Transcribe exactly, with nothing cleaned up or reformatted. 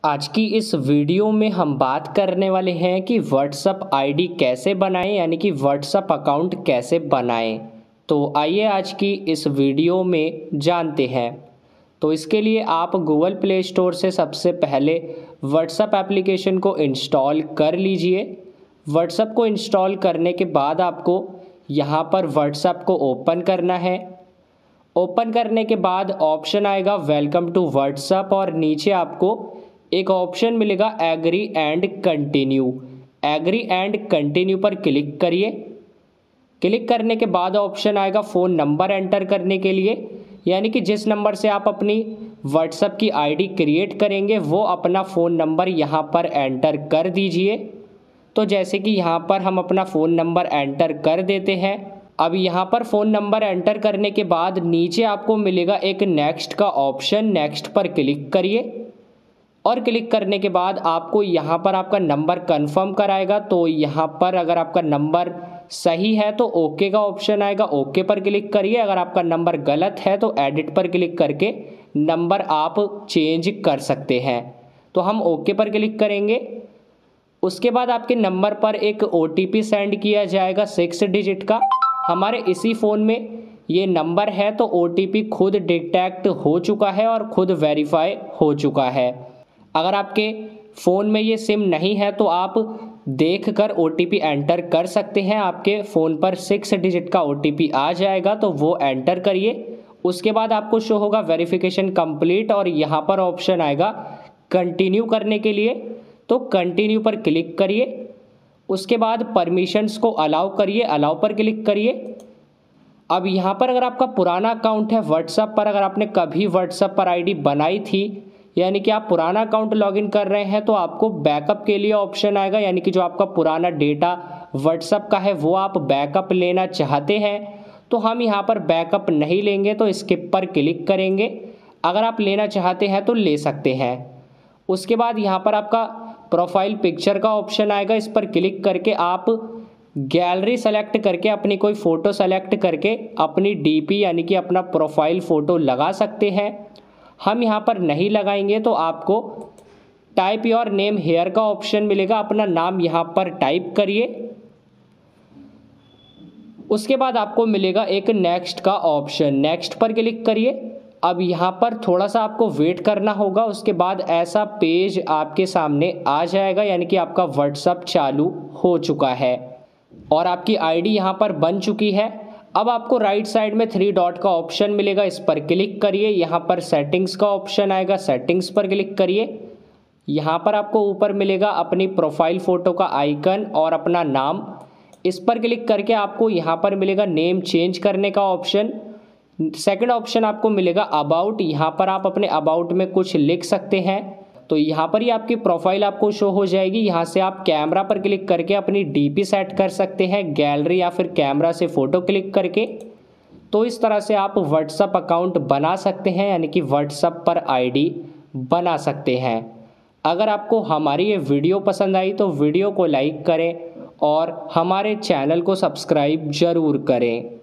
आज की इस वीडियो में हम बात करने वाले हैं कि व्हाट्सएप आईडी कैसे बनाएं, यानी कि व्हाट्सएप अकाउंट कैसे बनाएं। तो आइए आज की इस वीडियो में जानते हैं। तो इसके लिए आप गूगल प्ले स्टोर से सबसे पहले व्हाट्सएप एप्लीकेशन को इंस्टॉल कर लीजिए। व्हाट्सएप को इंस्टॉल करने के बाद आपको यहाँ पर व्हाट्सएप को ओपन करना है। ओपन करने के बाद ऑप्शन आएगा वेलकम टू व्हाट्सएप और नीचे आपको एक ऑप्शन मिलेगा agree and continue. Agree and continue पर क्लिक करिए। क्लिक करने के बाद ऑप्शन आएगा फ़ोन नंबर एंटर करने के लिए, यानी कि जिस नंबर से आप अपनी व्हाट्सएप की आईडी क्रिएट करेंगे वो अपना फ़ोन नंबर यहाँ पर एंटर कर दीजिए। तो जैसे कि यहाँ पर हम अपना फ़ोन नंबर एंटर कर देते हैं। अब यहाँ पर फ़ोन नंबर एंटर करने के बाद नीचे आपको मिलेगा एक नेक्स्ट का ऑप्शन। नेक्स्ट पर क्लिक करिए और क्लिक करने के बाद आपको यहाँ पर आपका नंबर कंफर्म कराएगा। तो यहाँ पर अगर आपका नंबर सही है तो ओके का ऑप्शन आएगा, ओके पर क्लिक करिए। अगर आपका नंबर गलत है तो एडिट पर क्लिक करके नंबर आप चेंज कर सकते हैं। तो हम ओके पर क्लिक करेंगे। उसके बाद आपके नंबर पर एक ओ टी पी सेंड किया जाएगा सिक्स डिजिट का। हमारे इसी फ़ोन में ये नंबर है तो ओ टी पी खुद डिटेक्ट हो चुका है और खुद वेरीफाई हो चुका है। अगर आपके फ़ोन में ये सिम नहीं है तो आप देखकर ओ टी पी एंटर कर सकते हैं। आपके फ़ोन पर सिक्स डिजिट का ओ टी पी आ जाएगा तो वो एंटर करिए। उसके बाद आपको शो होगा वेरिफिकेशन कंप्लीट और यहाँ पर ऑप्शन आएगा कंटिन्यू करने के लिए। तो कंटिन्यू पर क्लिक करिए। उसके बाद परमिशंस को अलाउ करिए, अलाउ पर क्लिक करिए। अब यहाँ पर अगर आपका पुराना अकाउंट है व्हाट्सएप पर, अगर आपने कभी व्हाट्सएप पर आईडी बनाई थी, यानी कि आप पुराना अकाउंट लॉगिन कर रहे हैं, तो आपको बैकअप के लिए ऑप्शन आएगा, यानी कि जो आपका पुराना डेटा व्हाट्सएप का है वो आप बैकअप लेना चाहते हैं। तो हम यहाँ पर बैकअप नहीं लेंगे तो स्किप पर क्लिक करेंगे। अगर आप लेना चाहते हैं तो ले सकते हैं। उसके बाद यहाँ पर आपका प्रोफाइल पिक्चर का ऑप्शन आएगा। इस पर क्लिक करके आप गैलरी सेलेक्ट करके अपनी कोई फ़ोटो सेलेक्ट करके अपनी डी पी यानी कि अपना प्रोफाइल फ़ोटो लगा सकते हैं। हम यहाँ पर नहीं लगाएंगे तो आपको टाइप योर नेम हेयर का ऑप्शन मिलेगा। अपना नाम यहाँ पर टाइप करिए। उसके बाद आपको मिलेगा एक नेक्स्ट का ऑप्शन। नेक्स्ट पर क्लिक करिए। अब यहाँ पर थोड़ा सा आपको वेट करना होगा। उसके बाद ऐसा पेज आपके सामने आ जाएगा, यानी कि आपका व्हाट्सएप चालू हो चुका है और आपकी आईडी यहाँ पर बन चुकी है। अब आपको राइट साइड में थ्री डॉट का ऑप्शन मिलेगा, इस पर क्लिक करिए। यहाँ पर सेटिंग्स का ऑप्शन आएगा, सेटिंग्स पर क्लिक करिए। यहाँ पर आपको ऊपर मिलेगा अपनी प्रोफाइल फ़ोटो का आइकन और अपना नाम। इस पर क्लिक करके आपको यहाँ पर मिलेगा नेम चेंज करने का ऑप्शन। सेकंड ऑप्शन आपको मिलेगा अबाउट। यहाँ पर आप अपने अबाउट में कुछ लिख सकते हैं। तो यहाँ पर ही आपकी प्रोफाइल आपको शो हो जाएगी। यहाँ से आप कैमरा पर क्लिक करके अपनी डी पी सेट कर सकते हैं, गैलरी या फिर कैमरा से फ़ोटो क्लिक करके। तो इस तरह से आप व्हाट्सएप अकाउंट बना सकते हैं, यानी कि व्हाट्सएप पर आईडी बना सकते हैं। अगर आपको हमारी ये वीडियो पसंद आई तो वीडियो को लाइक करें और हमारे चैनल को सब्सक्राइब ज़रूर करें।